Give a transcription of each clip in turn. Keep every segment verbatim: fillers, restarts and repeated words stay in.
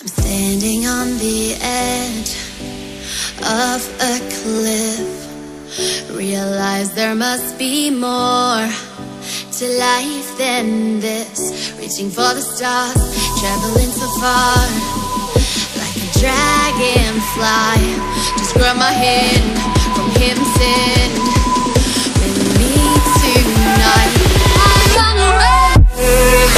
I'm standing on the edge of a cliff. Realize there must be more to life than this. Reaching for the stars, traveling so far, like a dragonfly. Just grab my hand from heaven's end. With me tonight, I run away.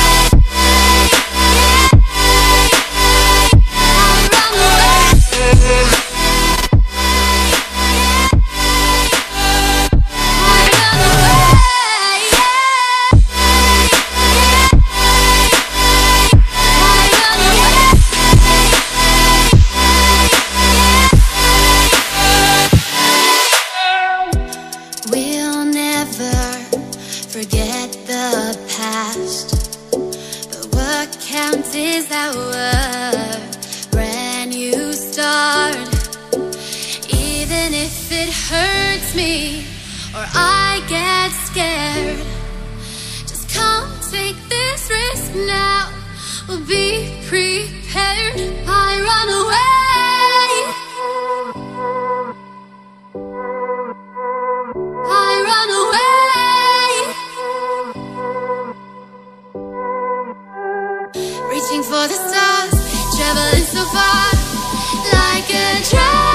Forget the past, but what counts is our brand new start. Even if it hurts me or I get scared, just come take this risk now. We'll be prepared. I run away. I run away. Reaching for the stars, traveling so far, like a dragon.